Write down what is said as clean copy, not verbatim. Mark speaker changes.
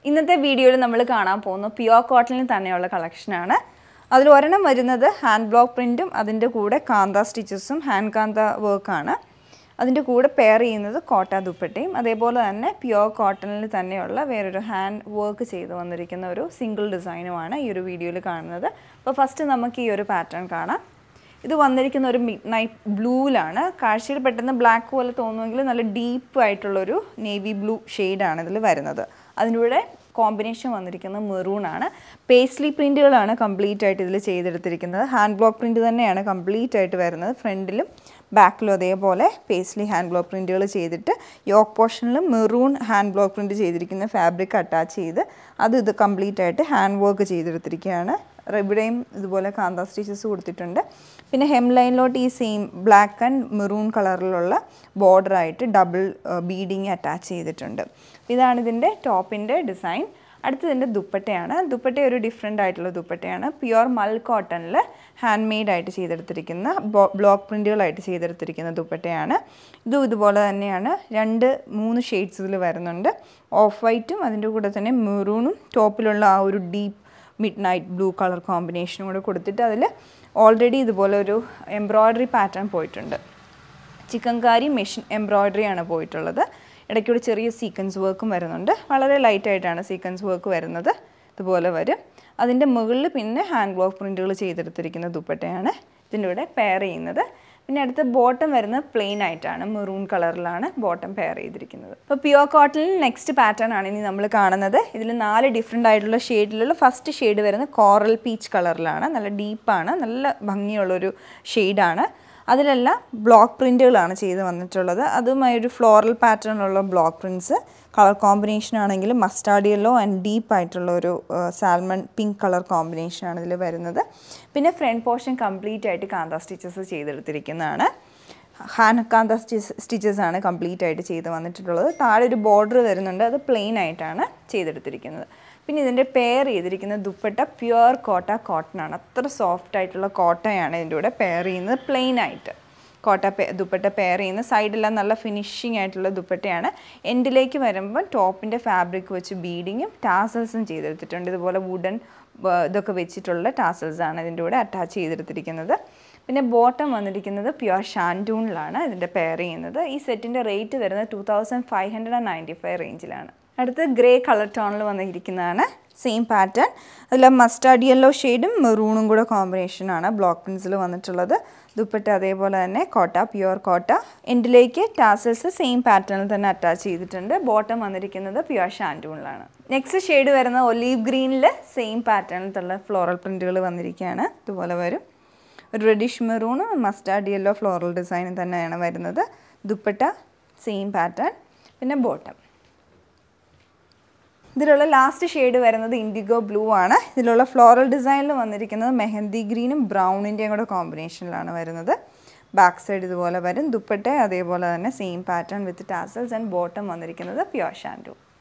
Speaker 1: ഇന്നത്തെ വീഡിയോയിൽ നമ്മൾ കാണാൻ പോകുന്ന പ്യുവർ കോട്ടണിൽ തന്നെയുള്ള കളക്ഷനാണ്. അതിൽ ഒരെണ്ണം വരുന്നത് ഹാൻഡ് ബ്ലോക്ക് പ്രിൻറ്റും അതിൻ്റെ കൂടെ കാന്ത സ്റ്റിച്ചസും ഹാൻഡ് കാന്ത വർക്കാണ്. അതിൻ്റെ കൂടെ പെയർ ചെയ്യുന്നത് കോട്ട ദുപ്പട്ടയും അതേപോലെ തന്നെ പ്യുവർ കോട്ടണിൽ തന്നെയുള്ള വേറൊരു ഹാൻഡ് വർക്ക് ചെയ്ത് വന്നിരിക്കുന്ന ഒരു സിംഗിൾ ഡിസൈനുമാണ് ഈ ഒരു വീഡിയോയിൽ കാണുന്നത്. അപ്പോൾ ഫസ്റ്റ് നമുക്ക് ഈ ഒരു പാറ്റേൺ കാണാം. ഇത് വന്നിരിക്കുന്ന ഒരു മിഡ് നൈറ്റ് ബ്ലൂവിലാണ്. കാഴ്ചയിൽ പെട്ടെന്ന് ബ്ലാക്ക് പോലെ തോന്നുമെങ്കിൽ നല്ല ഡീപ്പ് ആയിട്ടുള്ളൊരു നേവി ബ്ലൂ ഷെയ്ഡാണ് ഇതിൽ വരുന്നത്. അതിലൂടെ കോമ്പിനേഷൻ വന്നിരിക്കുന്നത് മെറൂൺ ആണ്. പേസ്ലി പ്രിൻറ്റുകളാണ് കംപ്ലീറ്റ് ആയിട്ട് ഇതിൽ ചെയ്തെടുത്തിരിക്കുന്നത്. ഹാൻഡ് ബ്ലോക്ക് പ്രിൻറ്റ് തന്നെയാണ് കംപ്ലീറ്റ് ആയിട്ട് വരുന്നത്. ഫ്രണ്ടിലും ബാക്കിലും അതേപോലെ പേസ്ലി ഹാൻഡ് ബ്ലോക്ക് പ്രിൻറ്റുകൾ ചെയ്തിട്ട് യോക്ക് പോർഷനിലും മെറൂൺ ഹാൻഡ് ബ്ലോക്ക് പ്രിൻറ്റ് ചെയ്തിരിക്കുന്ന ഫാബ്രിക് അറ്റാച്ച് ചെയ്ത് ഇത് കംപ്ലീറ്റ് ആയിട്ട് ഹാൻഡ് വർക്ക് ചെയ്തെടുത്തിരിക്കുകയാണ്. ഇവിടെയും ഇതുപോലെ കാന്ത സ്റ്റിച്ചസ് കൊടുത്തിട്ടുണ്ട്. പിന്നെ ഹെം ലൈനിലോട്ട് ഈ സെയിം ബ്ലാക്ക് ആൻഡ് മെറൂൺ കളറിലുള്ള ബോർഡറായിട്ട് ഡബിൾ ബീഡിങ് അറ്റാച്ച് ചെയ്തിട്ടുണ്ട്. ഇതാണ് ഇതിൻ്റെ ടോപ്പിൻ്റെ ഡിസൈൻ. അടുത്തതിൻ്റെ ദുപ്പട്ടയാണ്. ദുപ്പട്ട ഒരു ഡിഫറെൻ്റ് ആയിട്ടുള്ള ദുപ്പട്ടയാണ്. പ്യുവർ മൽ കോട്ടണിൽ ഹാൻഡ് മെയ്ഡായിട്ട് ചെയ്തെടുത്തിരിക്കുന്ന ബ്ലോക്ക് പ്രിൻറ്റുകളായിട്ട് ചെയ്തെടുത്തിരിക്കുന്ന ദുപ്പട്ടയാണ്. ഇതുപോലെ തന്നെയാണ് 2-3 ഷെയ്ഡ്സ് ഇതിൽ വരുന്നുണ്ട്. ഓഫ് വൈറ്റും അതിൻ്റെ കൂടെ തന്നെ മെറൂണും ടോപ്പിലുള്ള ആ ഒരു deep midnight blue colour കോമ്പിനേഷനും കൂടെ കൊടുത്തിട്ട് അതിൽ ഓൾറെഡി ഇതുപോലെ ഒരു എംബ്രോയ്ഡറി പാറ്റേൺ പോയിട്ടുണ്ട്. ചിക്കൻകാരി മെഷീൻ എംബ്രോയ്ഡറിയാണ് പോയിട്ടുള്ളത്. ഇടയ്ക്കൂടെ ചെറിയ സീക്വൻസ് വർക്കും വരുന്നുണ്ട്. വളരെ ലൈറ്റായിട്ടാണ് സീക്വൻസ് വർക്ക് വരുന്നത്. ഇതുപോലെ വരും. അതിൻ്റെ മുകളിൽ പിന്നെ ഹാൻഡ് ബ്ലോക്ക് പ്രിൻറ്റുകൾ ചെയ്തെടുത്തിരിക്കുന്ന ദുപ്പട്ടയാണ് ഇതിൻ്റെ കൂടെ പെയർ ചെയ്യുന്നത്. പിന്നെ അടുത്ത ബോട്ടം വരുന്നത് പ്ലെയിൻ ആയിട്ടാണ്. മെറൂൺ കളറിലാണ് ബോട്ടം പെയർ ചെയ്തിരിക്കുന്നത്. അപ്പോൾ പ്യുവർ കോട്ടണിൽ നെക്സ്റ്റ് പാറ്റേൺ ആണ് ഇനി നമ്മൾ കാണുന്നത്. ഇതിൽ 4 ഡിഫറെൻ്റ് ആയിട്ടുള്ള ഷെയ്ഡിലുള്ള ഫസ്റ്റ് ഷെയ്ഡ് വരുന്നത് കോറൽ പീച്ച് കളറിലാണ്. നല്ല ഡീപ്പാണ്, നല്ല ഭംഗിയുള്ളൊരു ഷെയ്ഡാണ്. അതിലെല്ലാം ബ്ലോക്ക് പ്രിൻറ്റുകളാണ് ചെയ്ത് വന്നിട്ടുള്ളത്. അതുമായി ഒരു ഫ്ലോറൽ പാറ്റേണിലുള്ള ബ്ലോക്ക് പ്രിൻറ്റ്സ്. കളർ കോമ്പിനേഷൻ ആണെങ്കിൽ മസ്റ്റാർഡ് യെല്ലോ ആൻഡ് ഡീപ്പായിട്ടുള്ള ഒരു സാൽമൺ പിങ്ക് കളർ കോമ്പിനേഷനാണ് ഇതിൽ വരുന്നത്. പിന്നെ ഫ്രണ്ട് പോർഷൻ കംപ്ലീറ്റ് ആയിട്ട് കാന്ത സ്റ്റിച്ചസ് ചെയ്തെടുത്തിരിക്കുന്നതാണ്. ഹാൻഡ് കാന്ത സ്റ്റിച്ചസ് ആണ് കംപ്ലീറ്റ് ആയിട്ട് ചെയ്ത് വന്നിട്ടുള്ളത്. താഴെ ഒരു ബോർഡർ വരുന്നുണ്ട്. അത് പ്ലെയിൻ ആയിട്ടാണ് ചെയ്തെടുത്തിരിക്കുന്നത്. പിന്നെ ഇതിൻ്റെ പെയർ ചെയ്തിരിക്കുന്ന ദുപ്പട്ട പ്യുവർ കോട്ടണാണ്. അത്ര സോഫ്റ്റ് ആയിട്ടുള്ള കോട്ടയാണ് ഇതിൻ്റെ കൂടെ പെയർ ചെയ്യുന്നത്. പ്ലെയിൻ ആയിട്ട് ദുപ്പട്ട പെയർ ചെയ്യുന്ന സൈഡെല്ലാം നല്ല ഫിനിഷിംഗ് ആയിട്ടുള്ള ദുപ്പട്ടയാണ്. എൻഡിലേക്ക് വരുമ്പോൾ ടോപ്പിൻ്റെ ഫാബ്രിക് വെച്ച് ബീഡിങ്ങും ടാസൽസും ചെയ്തെടുത്തിട്ടുണ്ട്. ഇതുപോലെ വുഡൻ ഇതൊക്കെ വെച്ചിട്ടുള്ള ടാസൽസാണ് ഇതിൻ്റെ കൂടെ അറ്റാച്ച് ചെയ്തെടുത്തിരിക്കുന്നത്. പിന്നെ ബോട്ടം വന്നിരിക്കുന്നത് പ്യുവർ ഷാൻഡൂണിലാണ് ഇതിൻ്റെ പെയർ ചെയ്യുന്നത്. ഈ സെറ്റിൻ്റെ റേറ്റ് വരുന്നത് 2595 റേഞ്ചിലാണ്. അടുത്ത് ഗ്രേ കളർ ടോണിൽ വന്നിരിക്കുന്നതാണ്. Same pattern. അതിൽ മസ്റ്റാർഡ് യെല്ലോ ഷെയ്ഡും മെറൂണും കൂടെ കോമ്പിനേഷനാണ് ബ്ലോക്ക് പ്രിൻസിൽ വന്നിട്ടുള്ളത്. ദുപ്പട്ട അതേപോലെ തന്നെ പ്യുവർ കോട്ട. എൻഡിലേക്ക് ടാസൽസ് സെയിം പാറ്റേണിൽ തന്നെ അറ്റാച്ച് ചെയ്തിട്ടുണ്ട്. ബോട്ടം വന്നിരിക്കുന്നത് പ്യുവർ ഷാൻഡൂണിലാണ്. നെക്സ്റ്റ് ഷെയ്ഡ് വരുന്നത് ഒലീവ് ഗ്രീനിൽ സെയിം പാറ്റേണിലുള്ള ഫ്ലോറൽ പ്രിൻറ്റുകൾ വന്നിരിക്കുകയാണ്. ഇതുപോലെ വരും. ഒരു റെഡിഷ് മെറൂണും മസ്റ്റാർഡ് യെല്ലോ ഫ്ലോറൽ ഡിസൈനും തന്നെയാണ് വരുന്നത്. Dupatta same pattern. പിന്നെ ബോട്ടം. ഇതിലുള്ള ലാസ്റ്റ് ഷെയ്ഡ് വരുന്നത് ഇൻഡിഗോ ബ്ലൂ ആണ്. ഇതിലുള്ള ഫ്ലോറൽ ഡിസൈനിൽ വന്നിരിക്കുന്നത് മെഹന്തി ഗ്രീനും ബ്രൗണിൻ്റെയും കൂടെ കോമ്പിനേഷനിലാണ് വരുന്നത്. ബാക്ക് സൈഡ് ഇതുപോലെ വരും. ദുപ്പട്ട അതേപോലെ തന്നെ same pattern with tassels and bottom വന്നിരിക്കുന്നത് പ്യുവർ ഷാൻഡൂ.